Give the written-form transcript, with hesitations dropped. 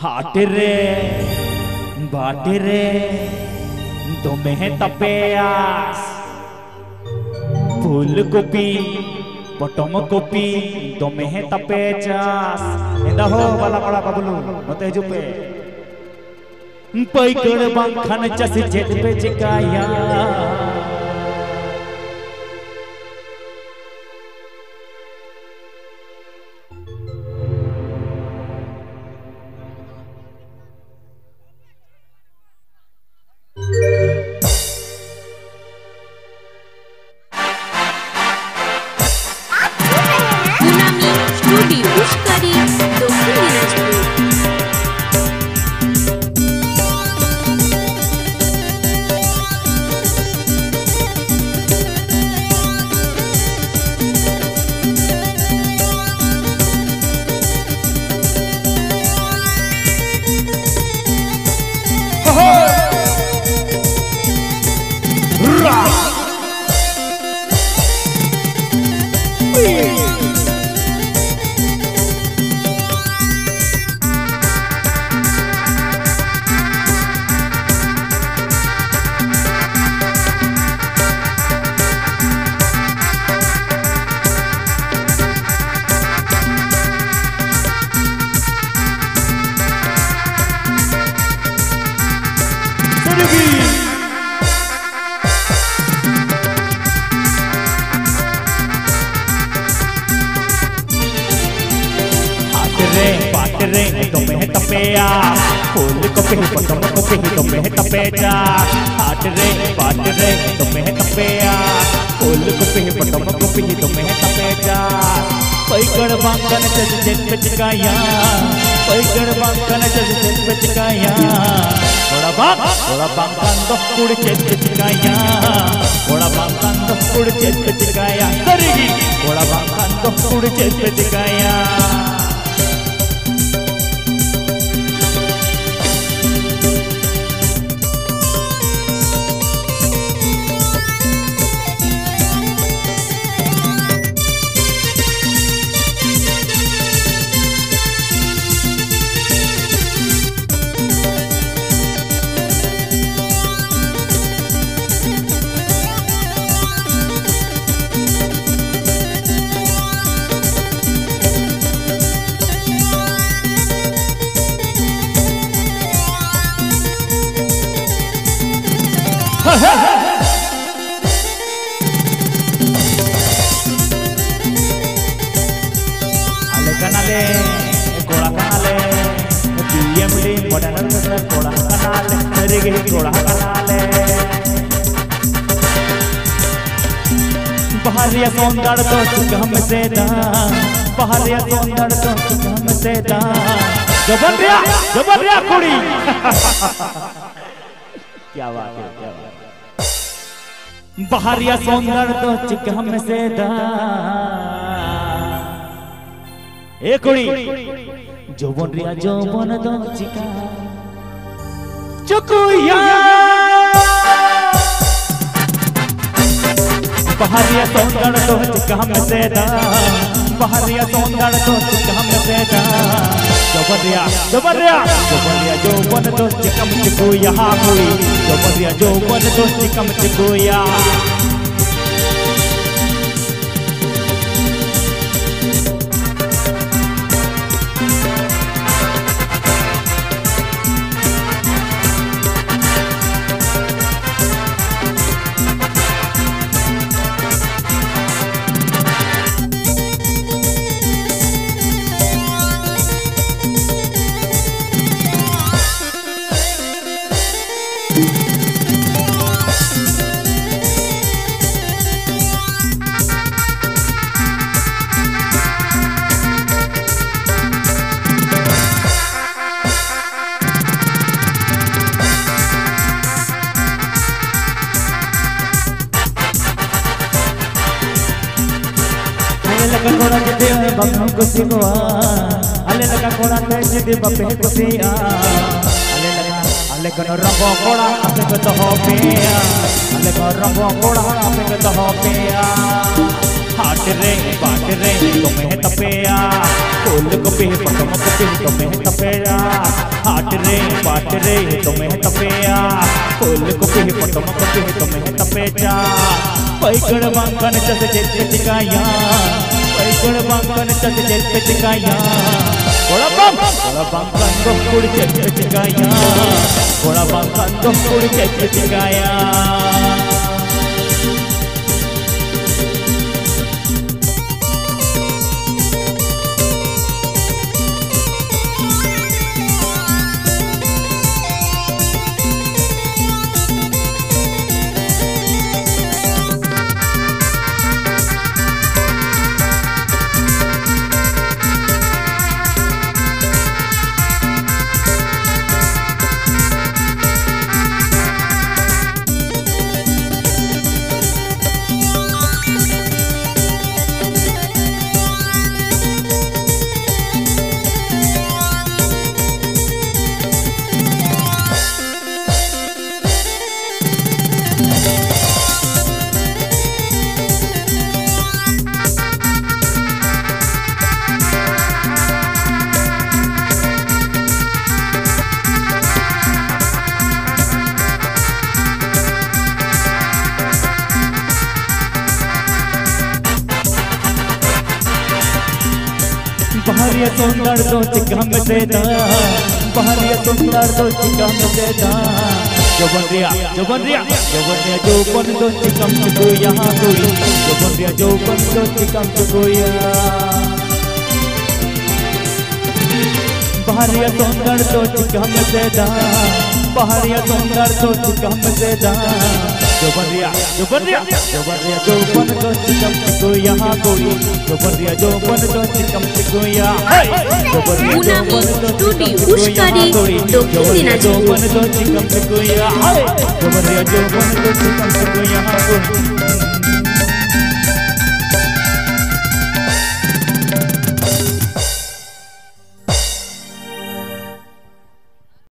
हाट रे बाट रे तुम्हें तपेयास फूल कोपी पटम कोपी तुम्हें तपेचास इंदा हो बाला बड़ा बबलू नते जुपे पैकड़ बंखन चस जेत पे चिकाया तुम्हें तपेया फूल कोपी पटम कोपी तुम्हें तपेचा हाट रे बाट रे तुम्हें तपेया फूल कोपी पटम कोपी तुम्हें तपेचा पैकड़ बंखन चस जेत पे चिकाया पैकड़ बंखन चस जेत पे चिकाया थोड़ा बंखन दो कुड़ जेत पे चिकाया थोड़ा बंखन दो कुड़ जेत पे चिकाया करेगी थोड़ा बंखन दो कुड़ जेत पे चिकाया आले कनाले कोड़ा कनाले बीएमडी मॉडर्न कोड़ा कनाले तेरे कोड़ा कनाले बहरिया सौंदर्य तो सुगम से दा बहरिया सौंदर्य तो सुगम से दा जबरिया कुड़ी क्या बात है क्या बात बहरिया सौंदर्य तो चिकम से दा ए कुड़ी जौवन दो चिका चुकुया बहरिया सौंदर्य तो चिकम से दा बहरिया सौंदर्य तो चिकम से दा जबरिया जौवन दो चिकम चिकुया कुड़ी जबरिया जौवन दो चिकम चिकुया कोड़ा के दे बम को सिवा अले लगा कोड़ा ते जिदे बपे को सिया अले कनो रंगो कोड़ा आपे को तो हो पिया अले को रंगो कोड़ा आपे को तो हो पिया हाट रे बाट रे तुम्हें तपेया फूल को पी पटम को पी तुम्हें तपेया पाट रे तुम्हें तपेया फूल को पे पटम को पे तुम्हें तपेचा पैकड़ बांकन चस जेत चिकाया पैकड़ बांकन चस जेत चिकाया गोड़ा बांकन दो कुड़ जेत चिकाया गोड़ा बांकन दो कुड़ जेत चिकाया बहरिया सुंदर दो चिकम देता बहरिया सुंदर दो चिकम देता जोबन रिया जोबन दो चिकम को यहाँ कोई जोबन दो चिकम को बहरिया सुंदर दो चिकम देता बहरिया सुंदर दो चिकम देता जोबन रिया जोबन दो चिकम को यहाँ कोई जोबन दो चिकम को यहाँ स्टूडियो उस्कारी दक्षिण दिनाजपुर जोबन दो चिकम को यहाँ